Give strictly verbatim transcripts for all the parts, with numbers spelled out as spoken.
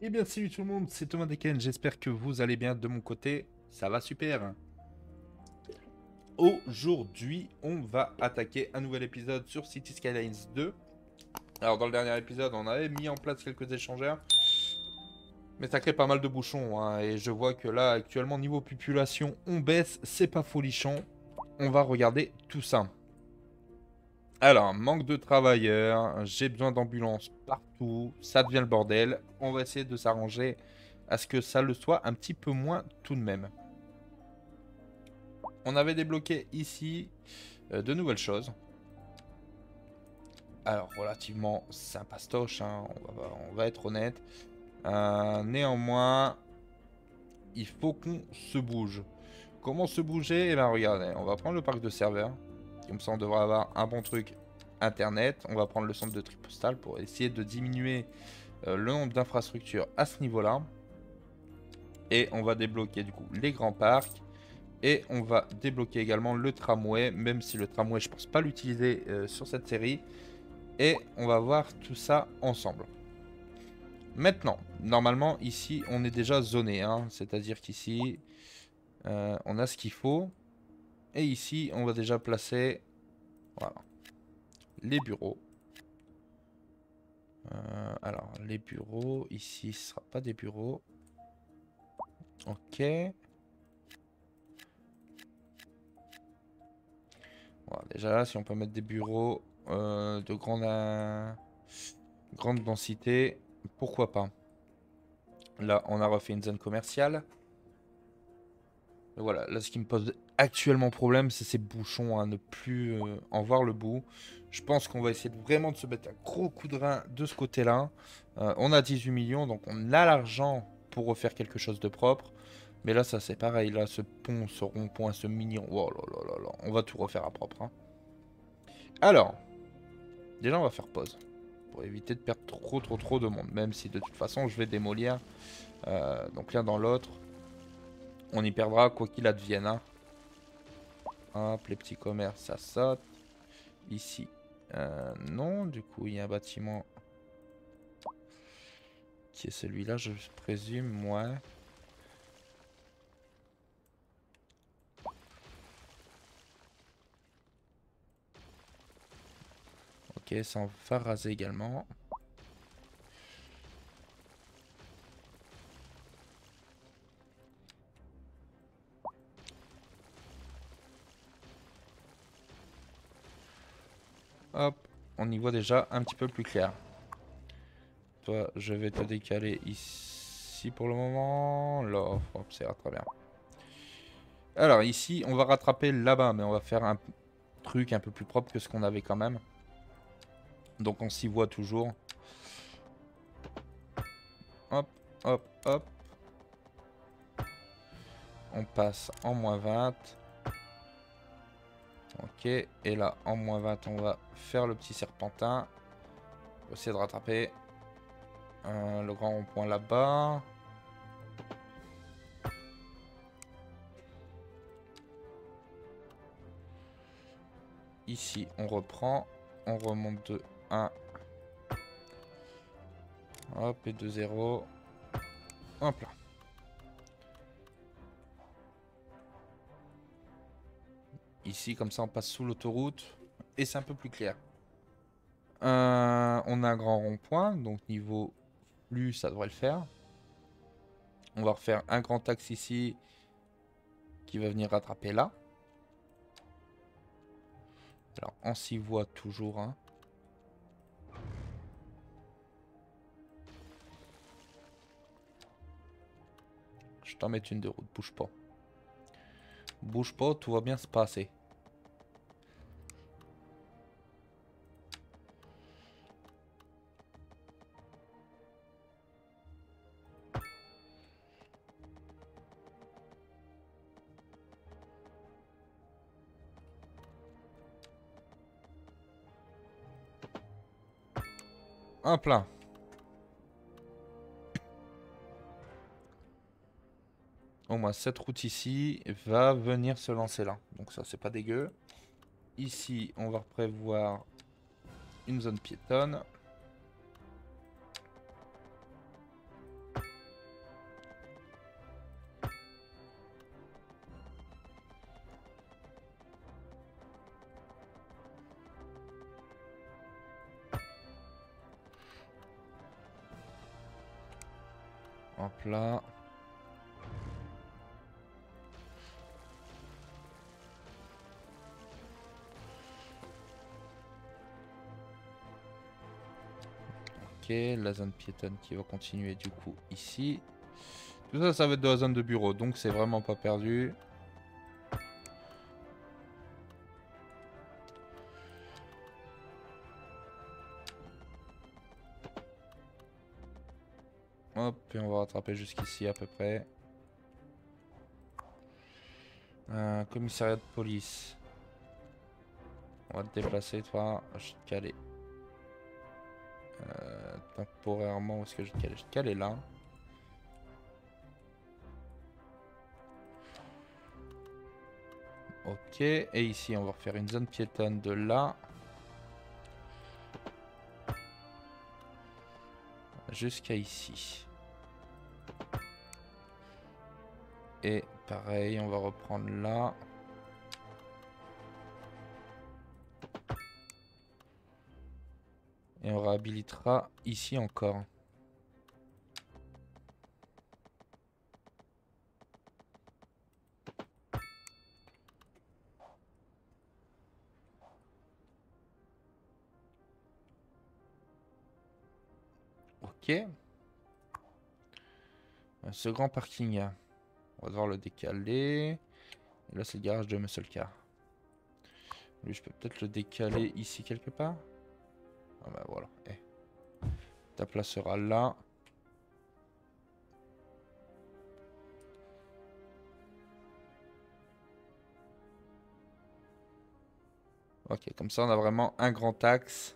Eh bien salut tout le monde, c'est Thomas Deken, j'espère que vous allez bien de mon côté, ça va super. Aujourd'hui, on va attaquer un nouvel épisode sur City Skylines deux. Alors dans le dernier épisode, on avait mis en place quelques échangeurs, mais ça crée pas mal de bouchons, hein, et je vois que là, actuellement, niveau population, on baisse, c'est pas folichon. On va regarder tout ça. Alors, manque de travailleurs, j'ai besoin d'ambulances partout, ça devient le bordel. On va essayer de s'arranger à ce que ça le soit un petit peu moins tout de même. On avait débloqué ici euh, de nouvelles choses. Alors, relativement sympastoche, hein, on, va, on va être honnête. Euh, néanmoins, il faut qu'on se bouge. Comment se bouger? Eh bien, regardez, on va prendre le parc de serveurs. Comme ça, on devrait avoir un bon truc internet. On va prendre le centre de tri postal pour essayer de diminuer euh, le nombre d'infrastructures à ce niveau-là. Et on va débloquer du coup les grands parcs. Et on va débloquer également le tramway, même si le tramway, je pense pas l'utiliser euh, sur cette série. Et on va voir tout ça ensemble. Maintenant, normalement, ici, on est déjà zoné. Hein, c'est-à-dire qu'ici, euh, on a ce qu'il faut. Et ici, on va déjà placer voilà, les bureaux. Euh, alors, les bureaux, ici, ce ne sera pas des bureaux. Ok. Voilà, déjà là, si on peut mettre des bureaux euh, de grande, euh, grande densité, pourquoi pas. Là, on a refait une zone commerciale. Et voilà, là, ce qui me pose actuellement problème, c'est ces bouchons, à ne plus euh, en voir le bout. Je pense qu'on va essayer de vraiment de se mettre un gros coup de rein de ce côté-là. Euh, on a dix-huit millions, donc on a l'argent pour refaire quelque chose de propre. Mais là, ça c'est pareil. Là, ce pont, ce rond-point, ce mignon. Oh là là là là. On va tout refaire à propre. Hein. Alors, déjà, on va faire pause. Pour éviter de perdre trop, trop, trop de monde. Même si de toute façon, je vais démolir. Euh, donc l'un dans l'autre. On y perdra quoi qu'il advienne. Hein. Hop, les petits commerces, ça saute. Ici, euh, non. Du coup, il y a un bâtiment qui est celui-là, je présume. Moi. Ouais. Ok, ça en va raser également. Hop, on y voit déjà un petit peu plus clair. Toi, je vais te décaler ici pour le moment. Là, hop, c'est très bien. Alors ici, on va rattraper là-bas, mais on va faire un truc un peu plus propre que ce qu'on avait quand même. Donc on s'y voit toujours. Hop, hop, hop. On passe en moins vingt. Ok, et là, en moins vingt, on va faire le petit serpentin. On va essayer de rattraper euh, le grand rond-point là-bas. Ici, on reprend. On remonte de un. Hop, et de zéro. Hop là. Ici, comme ça, on passe sous l'autoroute. Et c'est un peu plus clair. Euh, on a un grand rond-point. Donc, niveau flux, ça devrait le faire. On va refaire un grand axe ici. Qui va venir rattraper là. Alors, on s'y voit toujours. Hein. Je t'en mets une de route. Bouge pas. Bouge pas, tout va bien se passer. Un plein. Au moins cette route ici va venir se lancer là. Donc ça c'est pas dégueu. Ici on va prévoir une zone piétonne. Hop là. Ok, la zone piétonne qui va continuer du coup ici. Tout ça, ça va être de la zone de bureau, donc c'est vraiment pas perdu. Hop, et on va rattraper jusqu'ici à peu près. Un commissariat de police. On va te déplacer, toi. Je vais te caler. Euh, temporairement, où est-ce que je vais te caler? Je vais te caler là. Ok, et ici, on va refaire une zone piétonne de là jusqu'à ici. Et pareil, on va reprendre là. Et on réhabilitera ici encore. Ok. Ce grand parking, on va devoir le décaler. Et là, c'est le garage de Muscle Car. Lui, je peux peut-être le décaler ici quelque part. Ah bah voilà. Eh. Ta place sera là. Ok, comme ça, on a vraiment un grand axe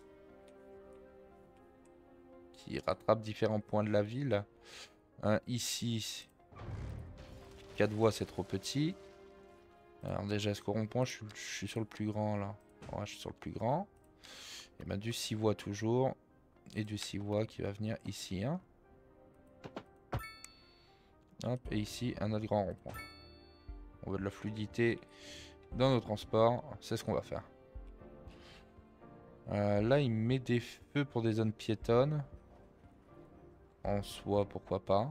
qui rattrape différents points de la ville. Euh, ici, quatre voies, c'est trop petit. Alors déjà, est-ce qu'au rond-point, je, je suis sur le plus grand là? Ouais, je suis sur le plus grand. Et ben du six voies toujours. Et du six voies qui va venir ici. Hein. Hop, et ici, un autre grand rond-point. On veut de la fluidité dans nos transports. C'est ce qu'on va faire. Euh, là, il met des feux pour des zones piétonnes. En soi, pourquoi pas.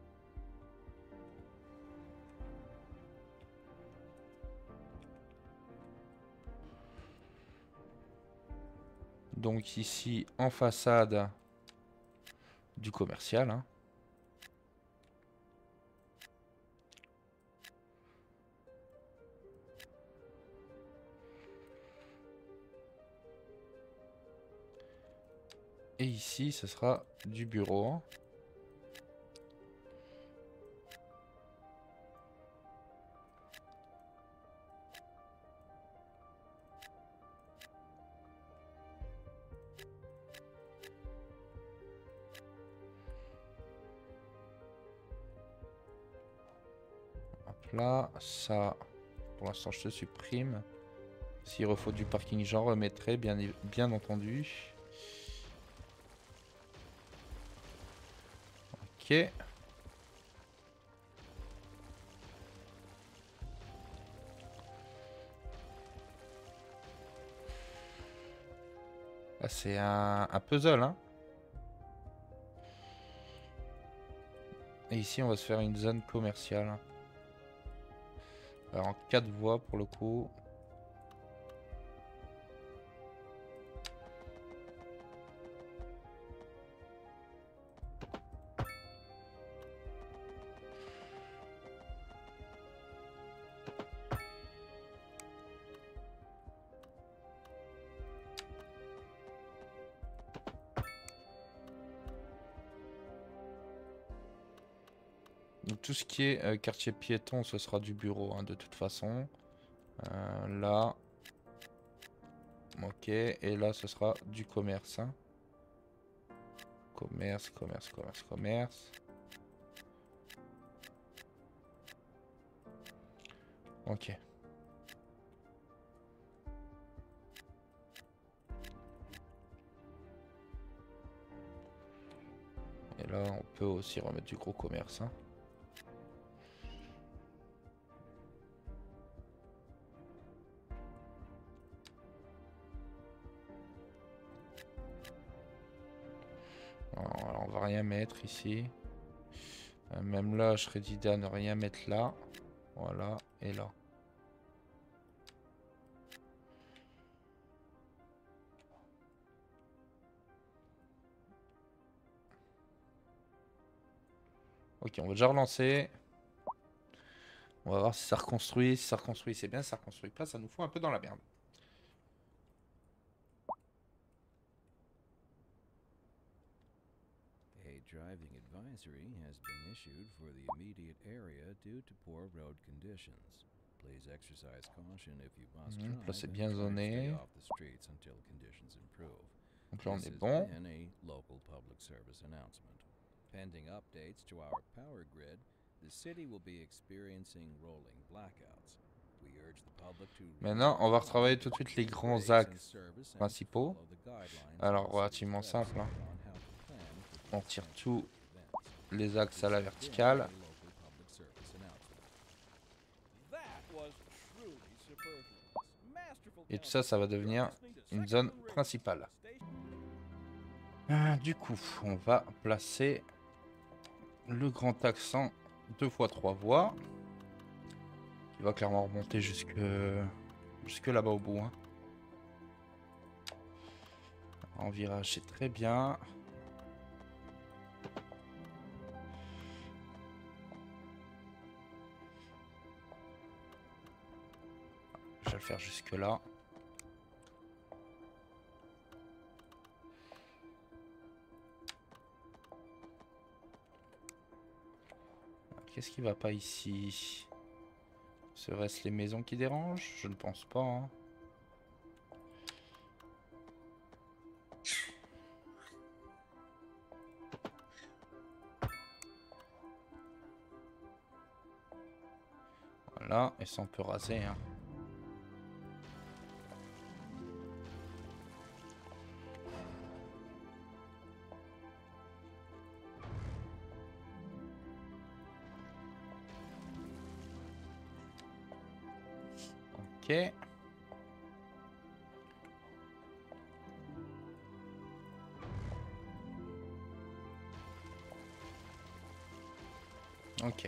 Donc ici, en façade du commercial. Hein. Et ici, ce sera du bureau. Hop là, ça, pour l'instant, je te supprime. S'il refaut du parking, j'en remettrai, bien, bien entendu. Ok. Là, c'est un, un puzzle, hein. Et ici, on va se faire une zone commerciale. Alors, en quatre voies pour le coup. Donc, tout ce qui est euh, quartier piéton, ce sera du bureau, hein, de toute façon. Euh, là. Ok. Et là, ce sera du commerce. Hein. Commerce, commerce, commerce, commerce. Ok. Et là, on peut aussi remettre du gros commerce. Hein. Alors, on va rien mettre ici. Euh, même là, je serais d'idée à ne rien mettre là. Voilà, et là. Ok, on va déjà relancer. On va voir si ça reconstruit. Si ça reconstruit, c'est bien. Si ça reconstruit pas, ça nous fout un peu dans la merde. A driving advisory has been issued for the immediate area due to poor road conditions. Please exercise caution if you must Mmh, là, drive c'est and bien try to stay zoné. off the streets until conditions improve. Donc là, on This est has bon. been a local public service announcement. Pending updates to our power grid, the city will be experiencing rolling blackouts. We urge the public to Maintenant, on va retravailler tout de suite les grands axes principaux. Alors, relativement simple. Hein. On tire tous les axes à la verticale. Et tout ça, ça va devenir une zone principale. Ah, du coup, on va placer le grand accent deux fois trois voies. Qui va clairement remonter jusque, jusque là-bas au bout. Hein. En virage, c'est très bien. Je vais le faire jusque là. Qu'est-ce qui va pas ici? Serait-ce les maisons qui dérangent? Je ne pense pas. Hein. Voilà, et ça on peut raser. Hein. Ok. Ok.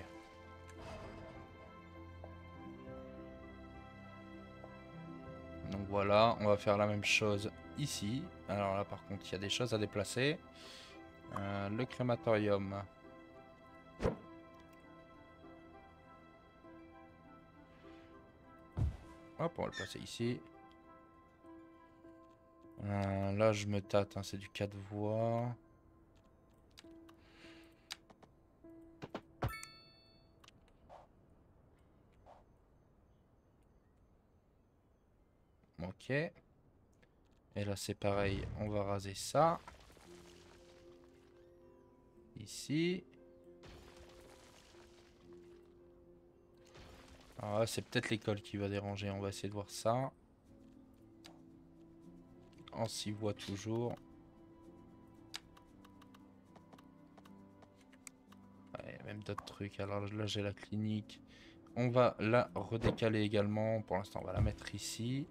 Donc voilà, on va faire la même chose ici. Alors là par contre, il y a des choses à déplacer. Euh, le crématorium. Hop, on va le placer ici. Euh, là, je me tâte, hein, c'est du quatre voies. Ok. Et là, c'est pareil, on va raser ça. Ici. Alors là, c'est peut-être l'école qui va déranger, on va essayer de voir ça. On s'y voit toujours. Ouais, même d'autres trucs. Alors là, j'ai la clinique. On va la redécaler également. Pour l'instant, on va la mettre ici.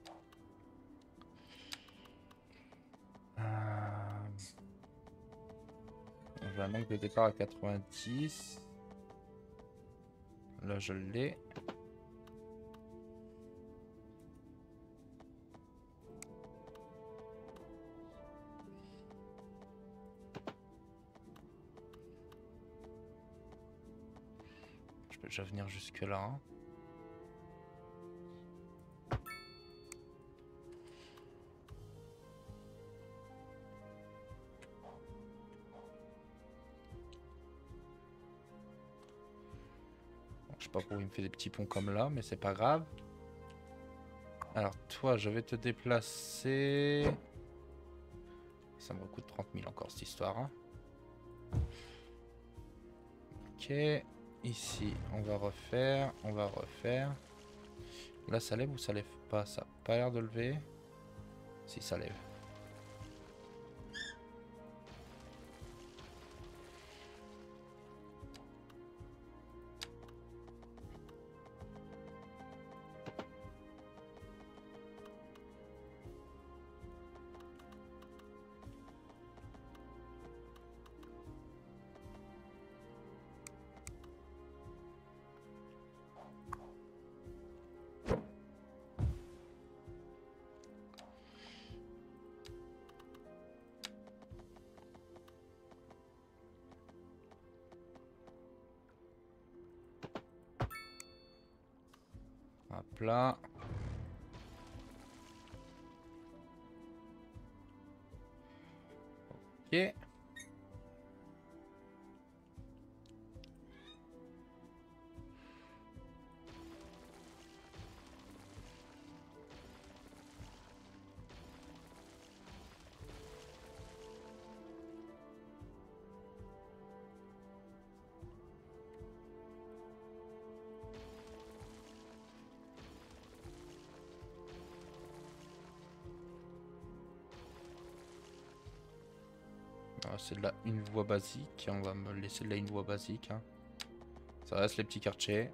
Euh... J'ai un angle de départ à quatre-vingt-dix. Là, je l'ai. Je peux déjà venir jusque là. Hein. Je sais pas pourquoi il me fait des petits ponts comme là, mais c'est pas grave. Alors toi, je vais te déplacer. Ça me coûte trente mille encore cette histoire. Hein. Ok. Ici, on va refaire. On va refaire. Là, ça lève ou ça lève pas? Ça n'a pas l'air de lever. Si, ça lève. Hop là. Ok. C'est de la une voie basique, on va me laisser de la une voie basique. Hein. Ça reste les petits quartiers.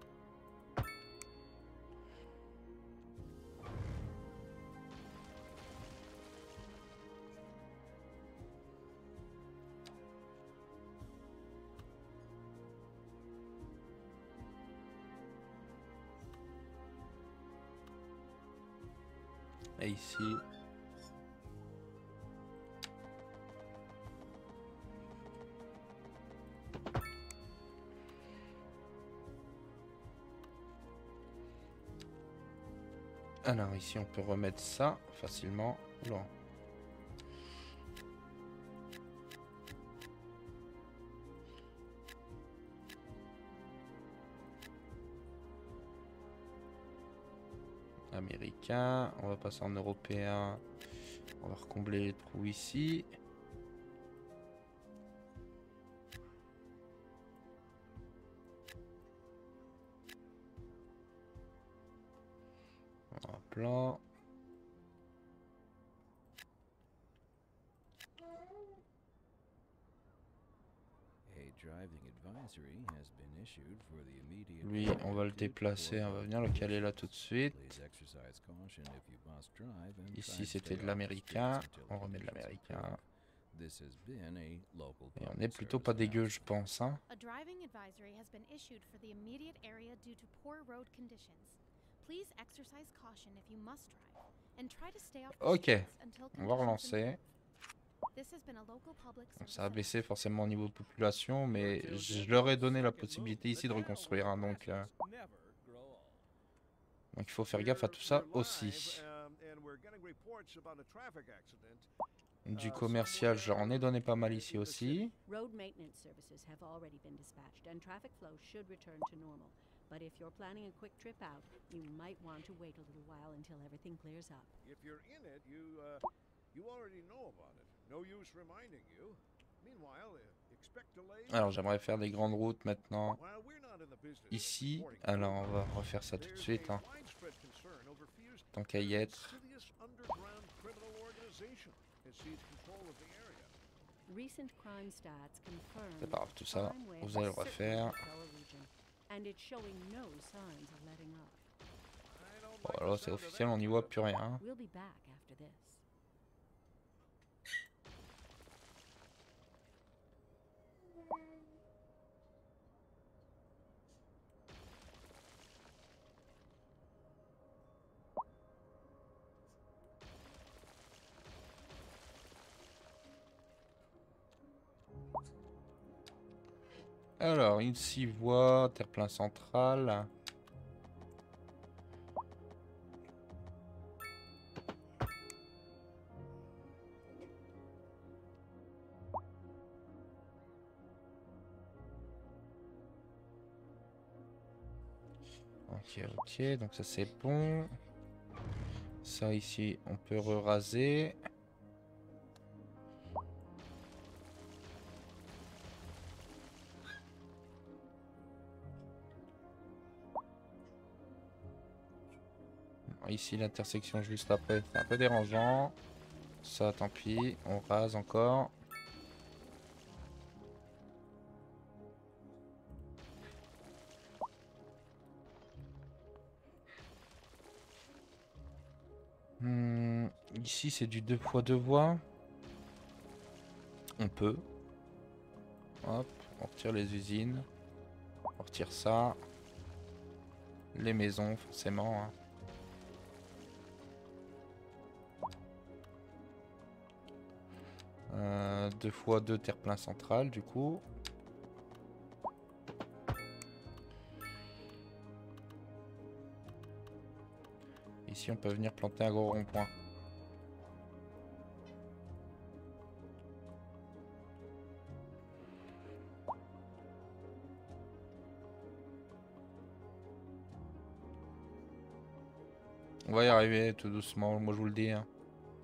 Et ici. Alors ici on peut remettre ça facilement. Oula. Américain, on va passer en européen. On va recombler les trous ici. Plan. Lui, on va le déplacer, on va venir le caler là tout de suite. Ici, c'était de l'américain. On remet de l'américain. Et on est plutôt pas dégueu, je pense. Hein. Ok, on va relancer. Bon, ça a baissé forcément au niveau de population, mais je leur ai donné la possibilité ici de reconstruire. Hein, donc, euh... donc il faut faire gaffe à tout ça aussi. Du commercial, je leur en ai donné pas mal ici aussi. But if you're planning a quick trip out, you might want to wait a little while until everything clears up. If you're in it, you uh, you already know about it. No use reminding you. Meanwhile, expect delays. Alors j'aimerais faire des grandes routes maintenant. Ici, alors on va refaire ça tout de suite. Hein. Tant qu'à y être. C'est pas grave, tout ça, vous allez le refaire. Bon, alors c'est officiel, on n'y voit plus rien. Alors, ici, voie, terre-plein central. Ok, ok, donc ça c'est bon. Ça ici, on peut re-raser. Ici, l'intersection juste après, c'est un peu dérangeant. Ça, tant pis, on rase encore. Hmm, ici, c'est du deux fois deux voies. On peut. Hop, on retire les usines. On retire ça. Les maisons, forcément. Hein. Euh, deux fois deux terre-plein central, du coup. Ici, on peut venir planter un gros rond-point. On va y arriver tout doucement, moi je vous le dis. Hein.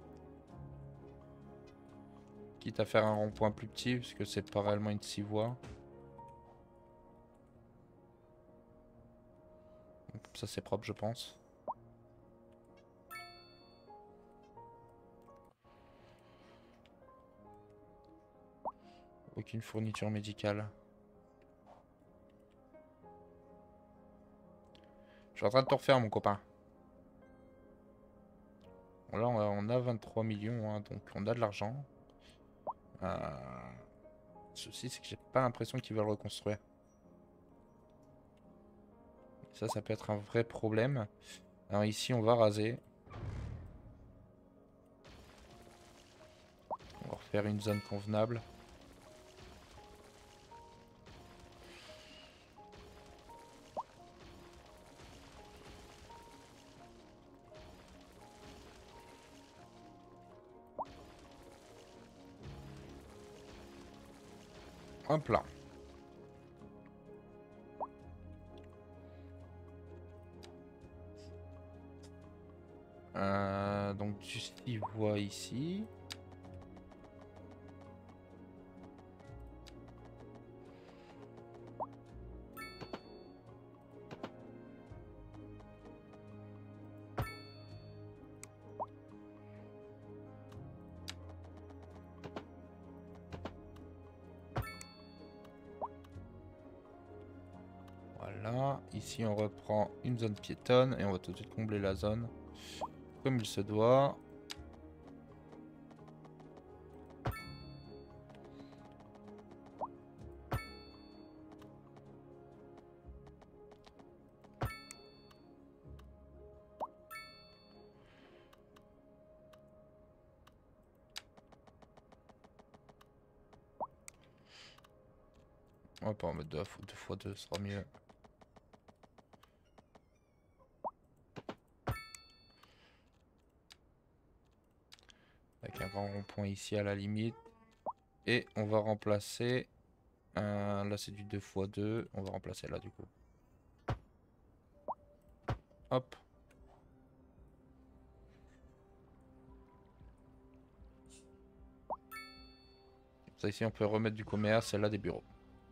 Quitte à faire un rond-point plus petit, parce que c'est pas réellement une six voies. Comme ça c'est propre je pense. Aucune fourniture médicale. Je suis en train de tout refaire mon copain. Bon, là on a vingt-trois millions, hein, donc on a de l'argent. Euh... Le souci c'est que j'ai pas l'impression qu'ils veulent reconstruire. Ça, ça peut être un vrai problème. Alors ici on va raser. On va refaire une zone convenable. Hop là. Euh, donc du six voies ici. Voilà, ici on reprend une zone piétonne et on va tout de suite combler la zone comme il se doit. On va pas en mettre deux fois deux, ce sera mieux. Avec un grand rond-point ici à la limite. Et on va remplacer... Un... Là c'est du deux fois deux. On va remplacer là du coup. Hop. Ça ici on peut remettre du commerce et là des bureaux.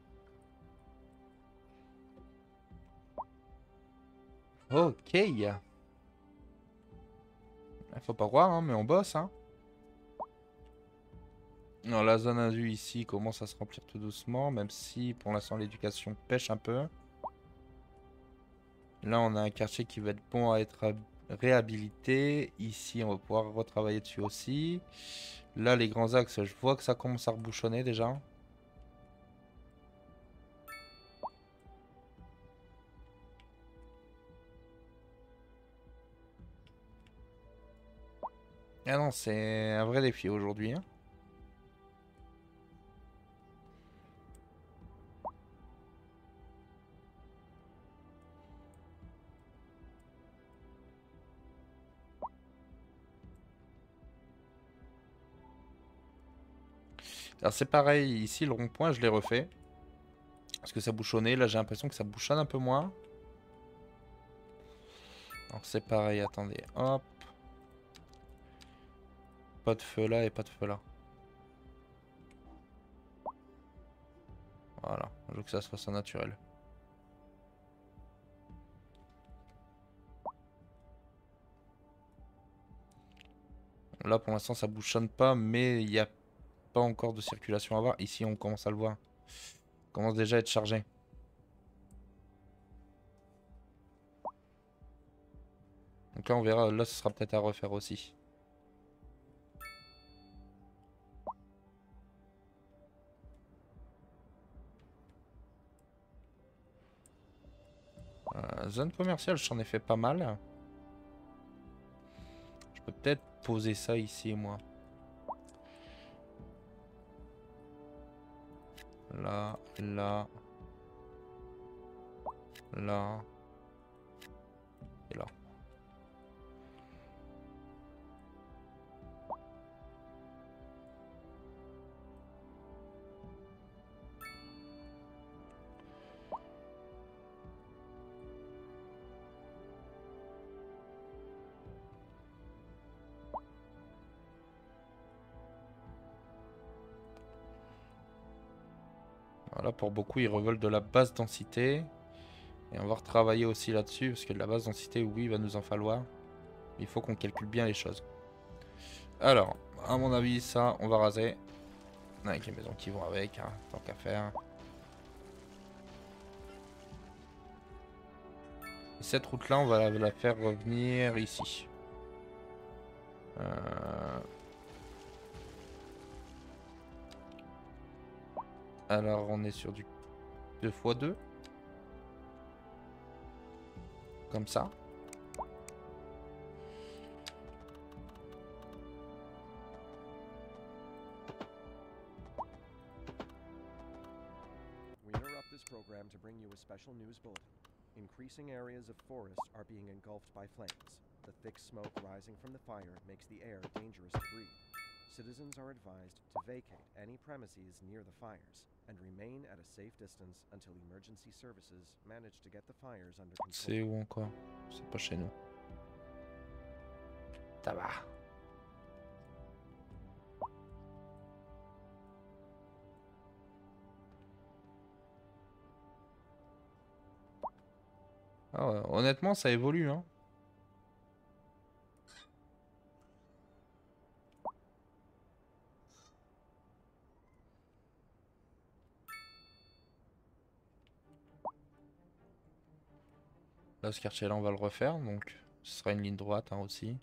Ok. Il faut pas croire hein, mais on bosse hein. Non, la zone indue ici commence à se remplir tout doucement, même si pour l'instant l'éducation pêche un peu. Là on a un quartier qui va être bon à être réhabilité. Ici on va pouvoir retravailler dessus aussi. Là les grands axes, je vois que ça commence à rebouchonner déjà. Ah non, c'est un vrai défi aujourd'hui. Hein. Alors c'est pareil, ici le rond-point je l'ai refait. Parce que ça bouchonnait, là j'ai l'impression que ça bouchonne un peu moins. Alors c'est pareil, attendez, hop. Pas de feu là et pas de feu là. Voilà, je veux que ça se fasse en naturel. Là pour l'instant ça bouchonne pas, mais il n'y a pas encore de circulation à avoir. Ici on commence à le voir. On commence déjà à être chargé. Donc là on verra, là ce sera peut-être à refaire aussi. Euh, zone commerciale, j'en ai fait pas mal. Je peux peut-être poser ça ici, moi. Là, là. Là. Et là. Là, pour beaucoup, ils reveulent de la basse densité. Et on va retravailler aussi là-dessus, parce que de la basse densité, oui, il va nous en falloir. Il faut qu'on calcule bien les choses. Alors, à mon avis, ça, on va raser. Avec les maisons qui vont avec, hein, tant qu'à faire. Et cette route-là, on va la, la faire revenir ici. Euh... Alors, on est sur du deux fois deux. Comme ça. We interrupt this program to bring you a special news bulletin. Increasing areas of forest are being engulfed by flames. The thick smoke rising from the fire makes the air dangerous to breathe. Citizens are advised to vacate any premises near the fires and remain at a safe distance until emergency services manage to get the fires under control. C'est où encore? C'est pas chez nous. Ça va. Ah ouais, honnêtement, ça évolue, hein. Là, ce quartier-là, on va le refaire, donc ce sera une ligne droite hein, aussi.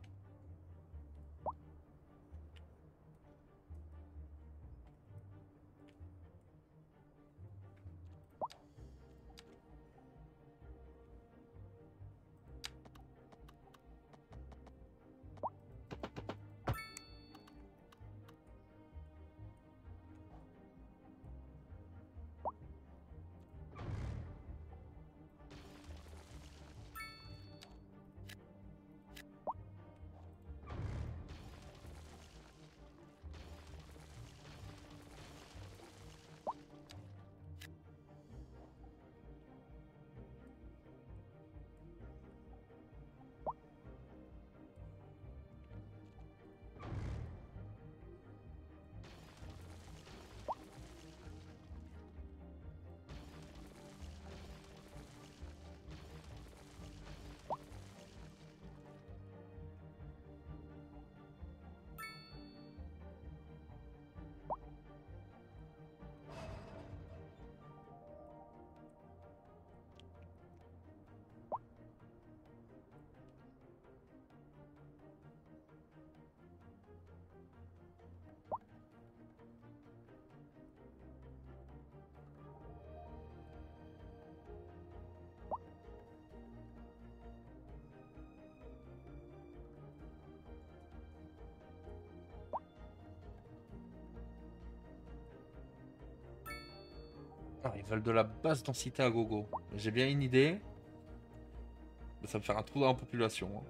Ah, ils veulent de la basse densité à gogo. J'ai bien une idée. Mais ça va me faire un trou dans la population. Hein.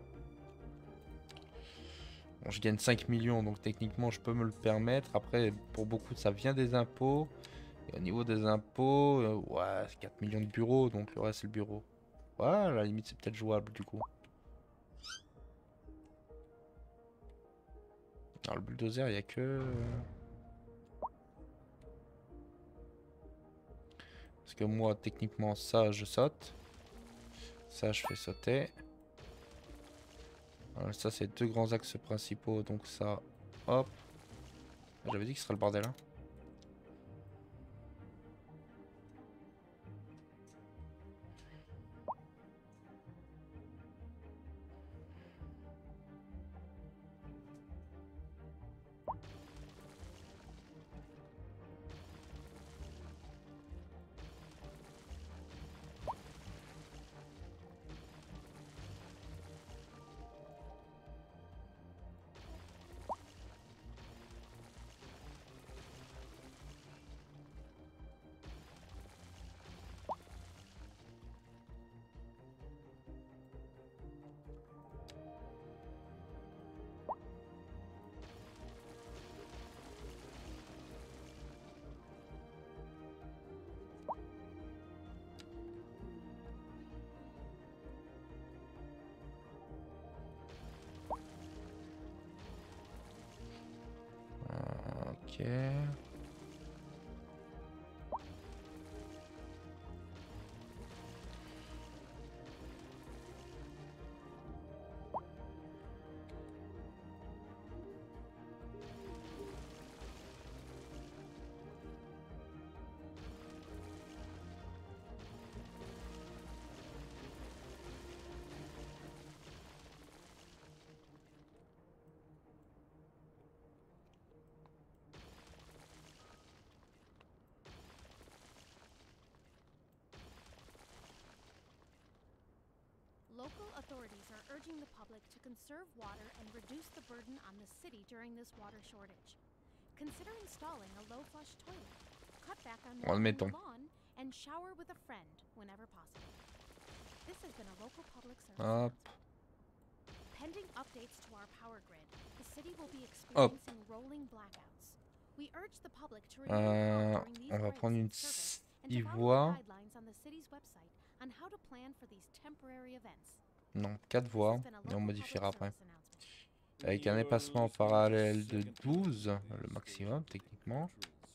Bon, je gagne cinq millions, donc techniquement je peux me le permettre. Après, pour beaucoup, ça vient des impôts. Et au niveau des impôts, euh, ouais, c'est quatre millions de bureaux, donc ouais, c'est le bureau. Ouais, à la limite, c'est peut-être jouable du coup. Alors, le bulldozer, il n'y a que... Parce que moi, techniquement, ça, je saute. Ça, je fais sauter. Alors, ça, c'est deux grands axes principaux. Donc ça, hop. J'avais dit que ce serait le bordel. Hein. Ok. Local authorities are urging the public to conserve water and reduce the burden on the city during this water shortage. Consider installing a low-flush toilet, cut back on watering the Admettons. lawn, and shower with a friend whenever possible. This has been a local public service Hop. announcement. Pending updates to our power grid, the city will be experiencing rolling blackouts. We urge the public to remain Euh, calm during these on va breaks prendre in une service and six to follow voies. the guidelines on the city's website on how to plan for these temporary events. Non, quatre This voies. has been a Et on local modifiera public après. service announcement. Avec un espacement parallèle de douze, le maximum techniquement.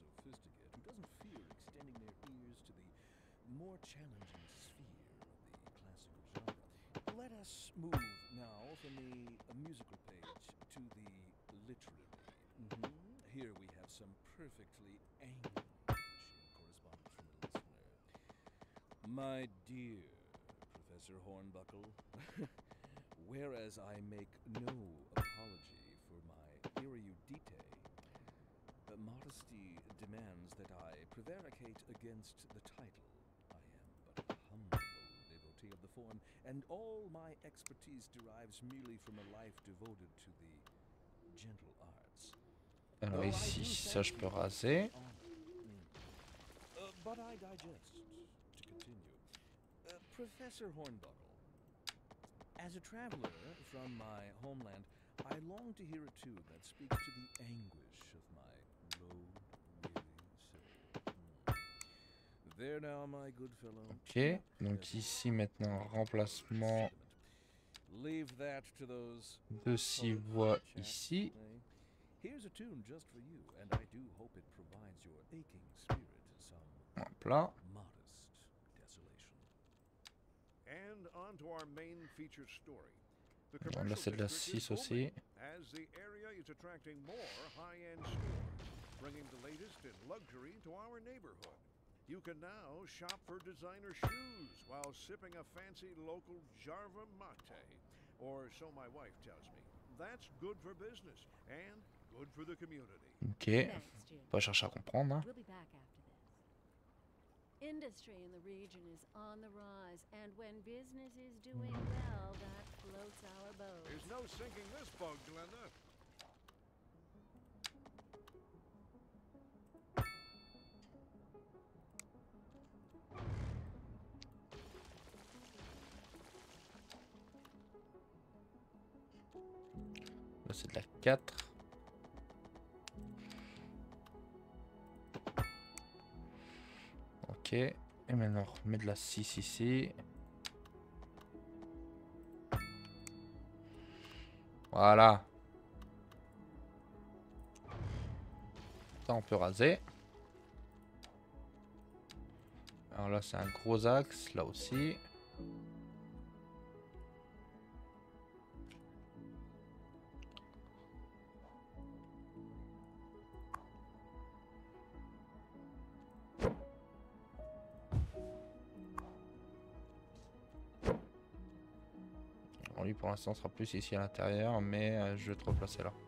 Let us move now from the musical page to the literary. Mm-hmm. Here we have some perfectly English correspondence from the listener. My dear Professor Hornbuckle, whereas I make no apology for my erudite, uh, modesty demands that I prevaricate against the title. I am but a humble devotee of the form, and all my expertise derives merely from a life devoted to the gentle arts. Alors ici, ça je peux raser. Uh, but I digest. To continue, uh, Professor Hornbuckle, as a traveler from my homeland, I long to hear a tune that speaks to the anguish of my road-weary soul. Hmm. There now, my good fellow. Ok, donc ici maintenant, remplacement Leave that to those de six voies ici. Here's a tune just for you, and I do hope it provides your aching spirit some Hop là. modest desolation. And on to our main featured story. The Bon, là commercial c'est de la district is six aussi. booming, as the area is attracting more high-end stores, bringing the latest in luxury to our neighborhood. You can now shop for designer shoes while sipping a fancy local Jarva mate, or so my wife tells me. That's good for business and good for the community. Ok, pas chercher à comprendre. Hein. We'll be back after this. Industry in the region is on the rise, and when business is doing well, that floats our boat. There's no sinking this boat, Glenda. Là c'est de la quatre. Ok, et maintenant on remet de la six ici. Voilà. Ça on peut raser. Alors là c'est un gros axe, là aussi. Bon, lui pour l'instant sera plus ici à l'intérieur, mais euh, je vais te replacer là.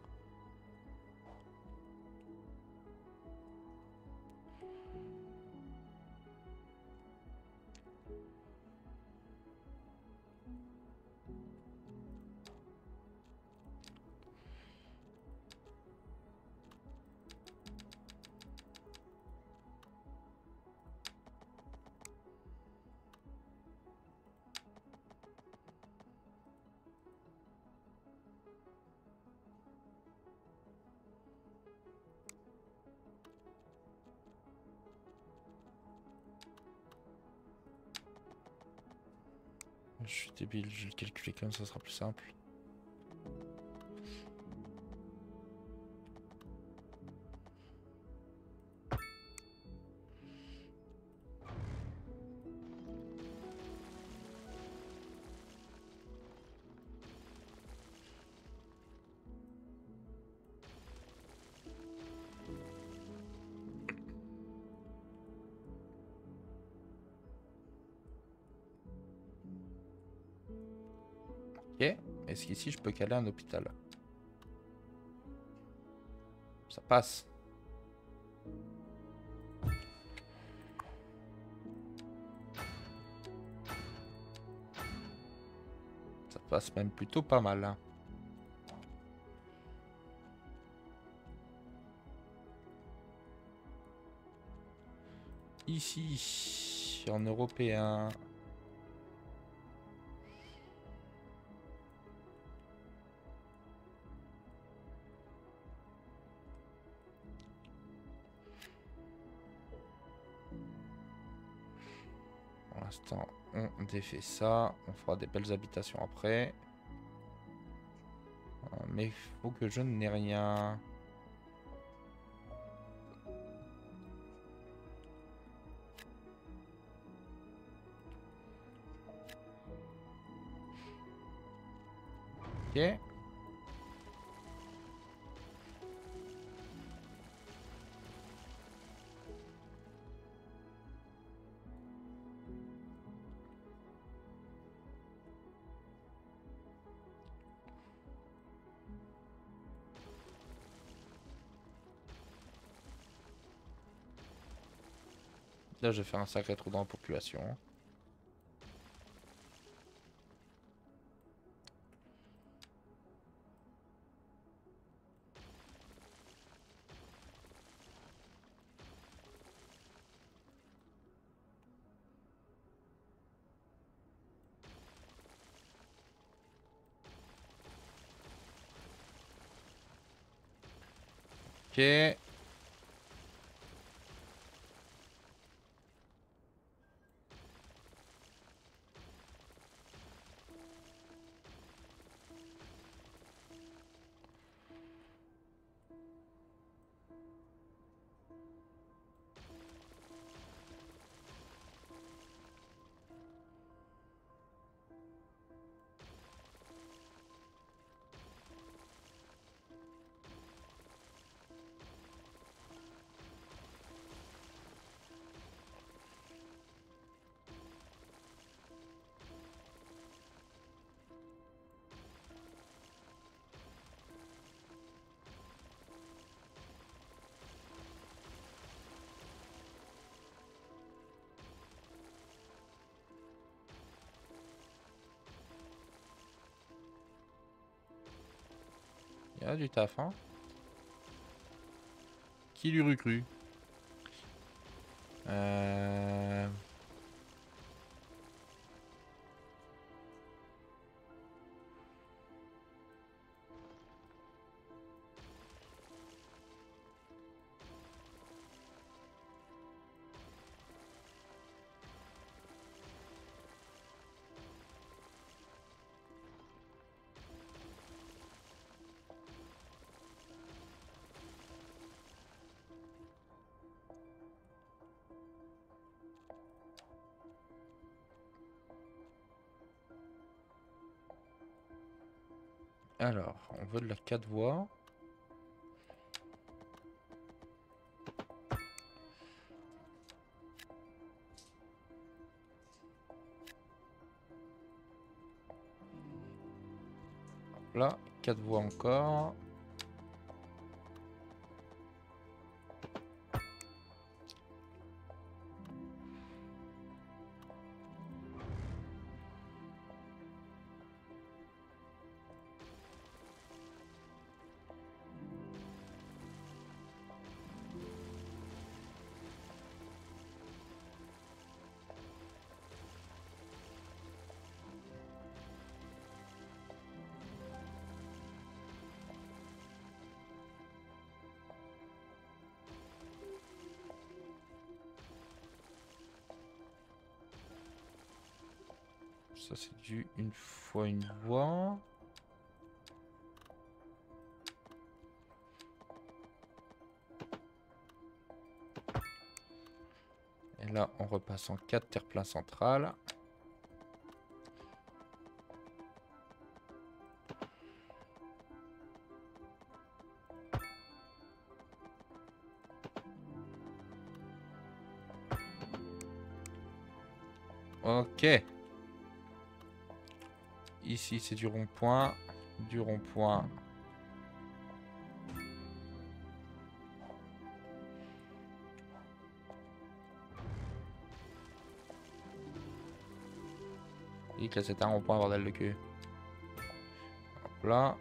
Je suis débile, je vais le calculer comme ça, ça sera plus simple. Ok, est-ce qu'ici je peux caler un hôpital? Ça passe. passe même plutôt pas mal. Hein. Ici, en européen. Pour l'instant, on défait ça. On fera des belles habitations après. Mais il faut que je n'ai rien. Ok. Là, je vais faire un sacré trou dans la population. Ok. Il y a du taf, hein. Qui l'eût cru? Euh... Alors, on veut de la quatre voies. Là, quatre voies encore. Ça c'est du une fois une voie. Et là on repasse en quatre terre-plein central. Ok. Ici, c'est du rond-point. Du rond-point. Et que c'est un rond-point, bordel de cul. là.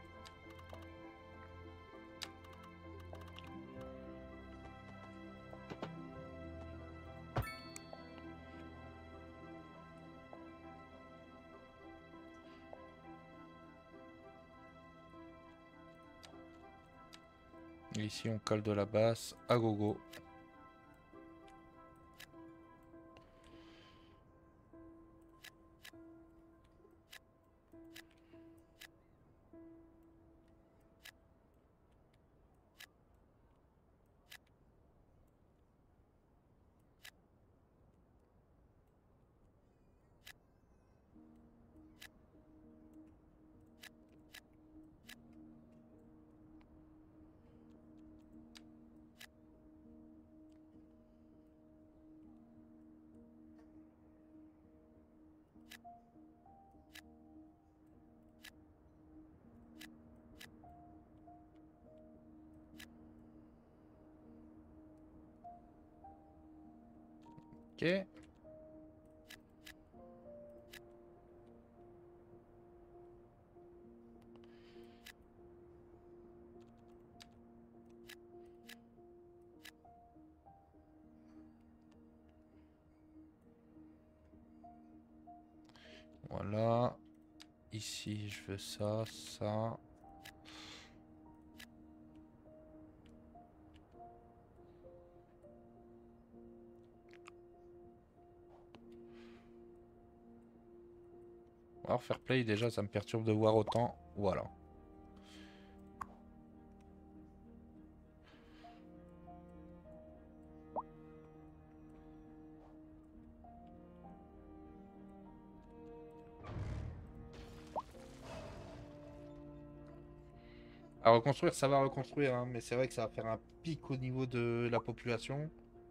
Et ici on cale de la basse à gogo. Ok. Voilà. Ici, je veux ça, ça. Alors, fair play, déjà, ça me perturbe de voir autant. Voilà. À reconstruire, ça va reconstruire, hein, mais c'est vrai que ça va faire un pic au niveau de la population.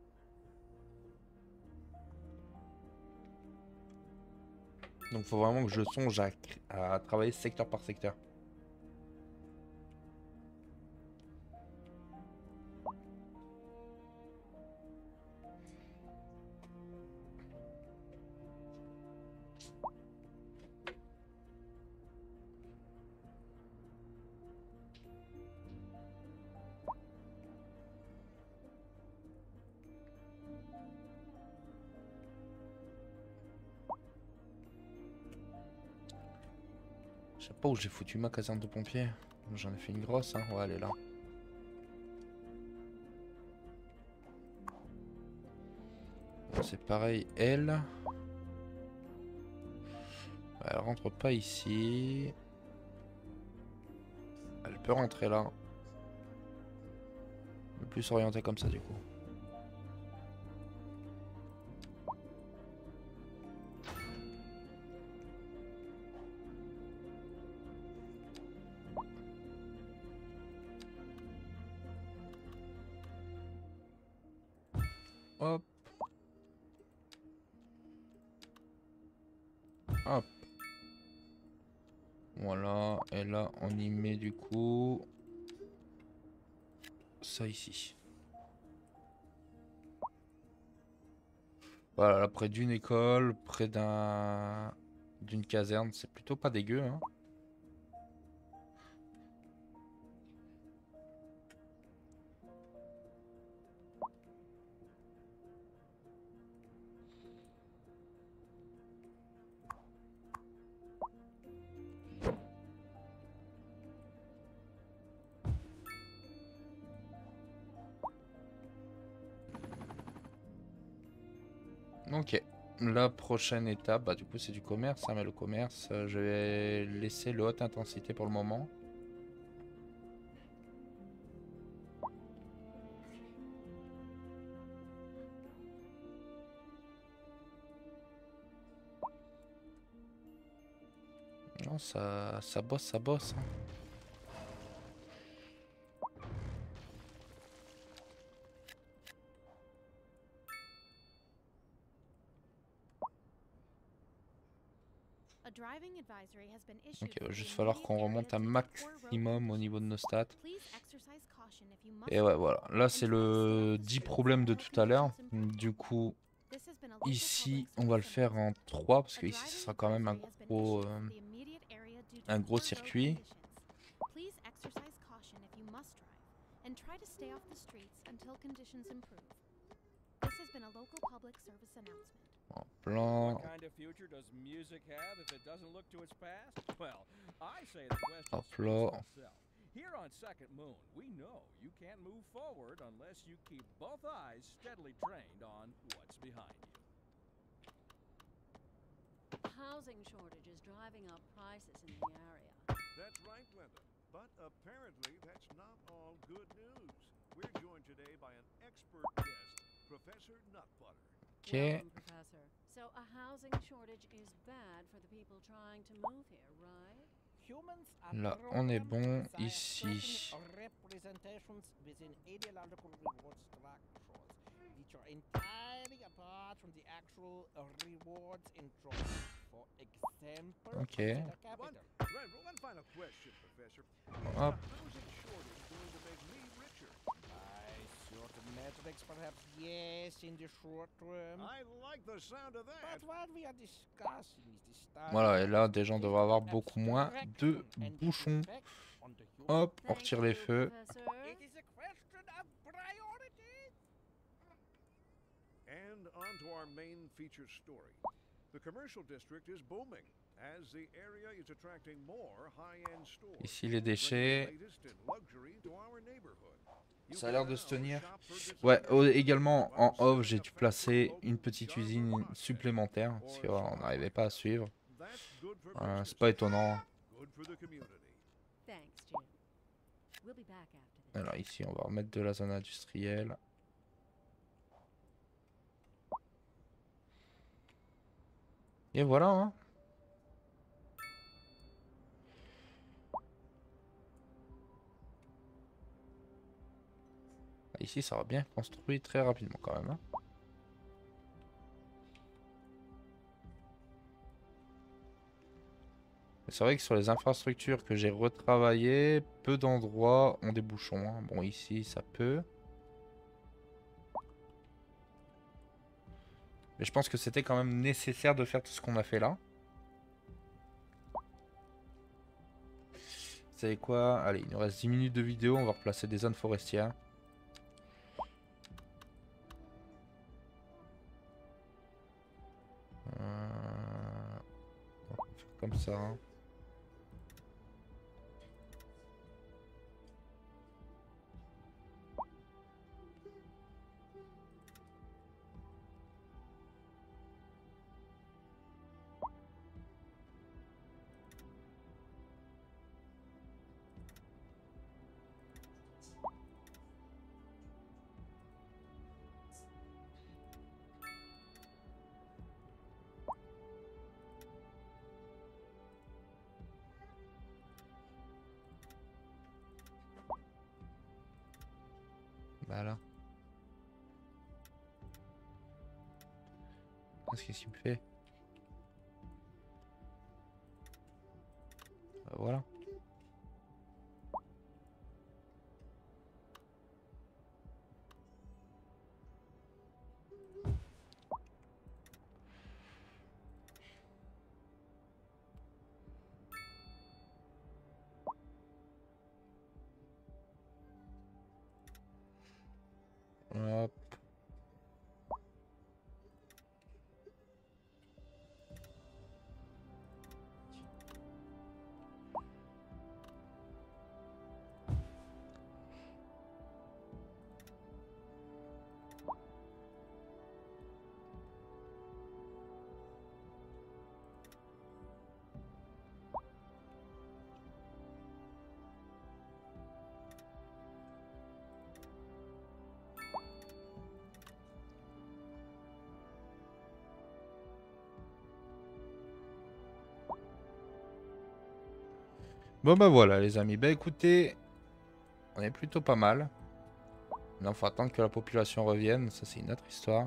Donc, il faut vraiment que je songe à, à travailler secteur par secteur. Je sais pas où j'ai foutu ma caserne de pompiers. J'en ai fait une grosse, hein. Ouais, elle est là. C'est pareil, elle. Elle rentre pas ici. Elle peut rentrer là. Mais plus orientée comme ça du coup. Hop. Hop. Voilà. Et là, on y met du coup... ça ici. Voilà, là, près d'une école, près d'un... d'une caserne. C'est plutôt pas dégueu, hein. Ok, la prochaine étape, bah du coup c'est du commerce, hein, mais le commerce, euh, je vais laisser le haute intensité pour le moment. Non, ça, ça bosse, ça bosse. Hein. Ok, il va juste falloir qu'on remonte un maximum au niveau de nos stats. Et ouais, voilà. Là, c'est le dix problèmes de tout à l'heure. Du coup, ici, on va le faire en trois. Parce que ici, ce sera quand même un gros, euh, un gros circuit. Please exercise caution if you must drive and try to stay off the streets until conditions improve. This has been a local public service announcement. En plan. What kind of future does music have if it doesn't look to its past? Well, I say the question Hop speaks là. for itself. Here on Second Moon, we know you can't move forward unless you keep both eyes steadily trained on what's behind you. Housing shortage is driving up prices in the area. That's right, Glenda. But apparently that's not all good news. We're joined today by an expert guest, Professor Nutbutter. Ok. Welcome, Professor. So a housing shortage is bad for the people trying to move here, right? Là, on est bon ici. Representations within ideological reward structures, which are entirely apart from the actual rewards enjoyed. For example, Okay. consider One, capital. right, one final question, Professor. Is Hop. the housing shortage going to make me richer? By certain metrics, perhaps yes, in the short term. I like the sound of that. But what we are discussing is the start. Voilà, et là, des gens devraient avoir beaucoup moins de bouchons. Hop, on Thank retire les you, feux. Professor. It is a question of priority. And on to our main feature story. The commercial district is booming as the area is attracting more high-end stores. Ici, les déchets. bringing the latest in luxury to our neighborhood. You Ça a can l'air de now se tenir. shop for designer Ouais, oh, shoes également while en off, setting j'ai up dû fancy placer local une petite genre usine process supplémentaire parce or qu'on genre n'arrivait pas à suivre. That's good for Euh, business. c'est pas étonnant. Good for the community. Thanks, Jim. We'll be back after this. Alors ici, on va remettre de la zone industrielle. Et voilà, hein. Ici, ça va bien construit très rapidement quand même, hein. C'est vrai que sur les infrastructures que j'ai retravaillées, peu d'endroits ont des bouchons, hein. Bon, ici, ça peut. Mais je pense que c'était quand même nécessaire de faire tout ce qu'on a fait là. Vous savez quoi? Allez, il nous reste dix minutes de vidéo, on va replacer des zones forestières. Euh... on va faire comme ça. Hein. Voilà. Qu'est-ce qu'il me fait? Bah, voilà. Hop. Bon bah voilà les amis, bah écoutez, on est plutôt pas mal. Là il faut attendre que la population revienne, ça c'est une autre histoire.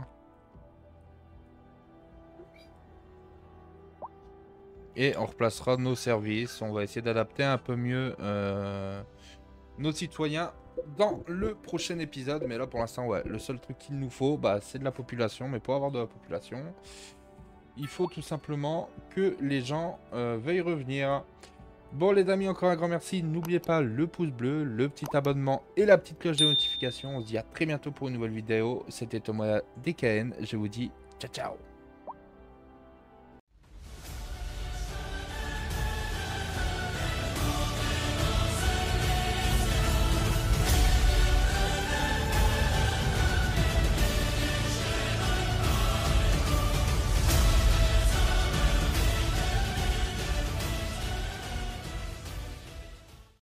Et on replacera nos services, on va essayer d'adapter un peu mieux euh, nos citoyens dans le prochain épisode. Mais là pour l'instant ouais, le seul truc qu'il nous faut bah, c'est de la population, mais pour avoir de la population, il faut tout simplement que les gens euh, veuillent revenir. Bon les amis, encore un grand merci. N'oubliez pas le pouce bleu, le petit abonnement et la petite cloche de notification. On se dit à très bientôt pour une nouvelle vidéo. C'était Thomas D K N. Je vous dis ciao ciao.